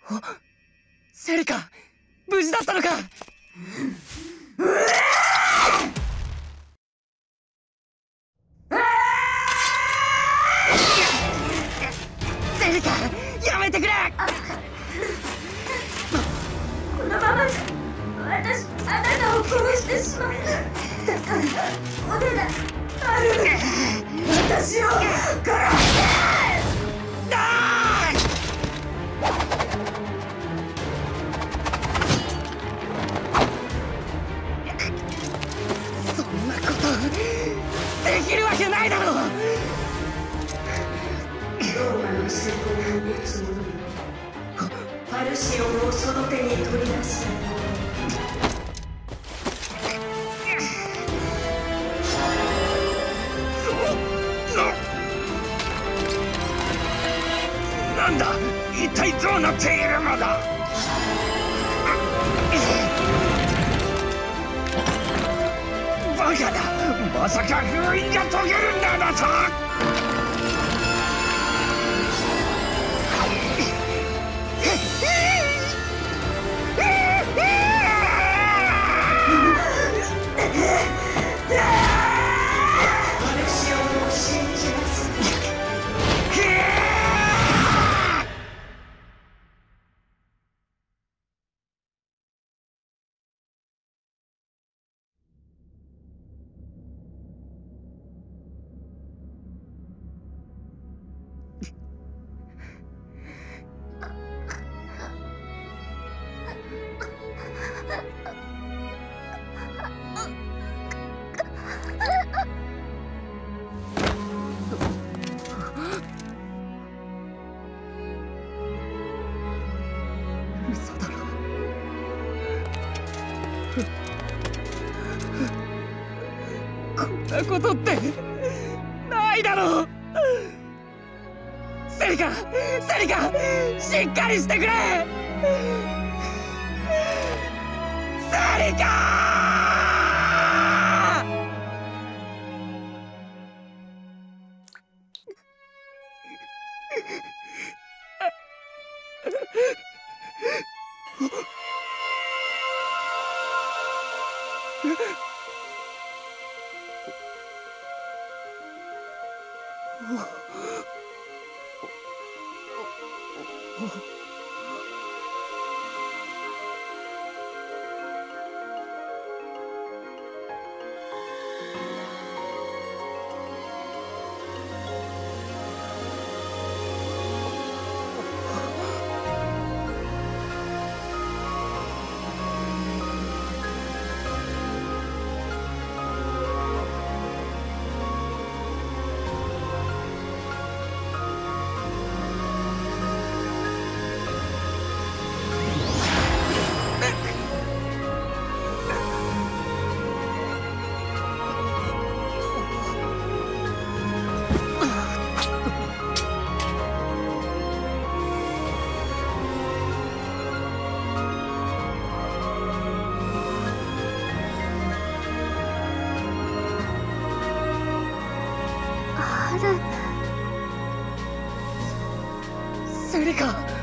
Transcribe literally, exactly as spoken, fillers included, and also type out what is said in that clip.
セリカ、無事だったのか。セリカ、やめてくれ。 このままじゃ私あなたを殺してしまう。だからお願いある、私を殺して。 そんなことできるわけないだろう。 ローマの成功を持つ者よ、ファルシオンをその手に取り出し、 な、なんだ、一体どうなっているのだ。バカだ、まさか封印が解けるんだなと。嘘だろ。こんなことってないだろう。セリカ、セリカ、しっかりしてくれ。セリカ。セリカ。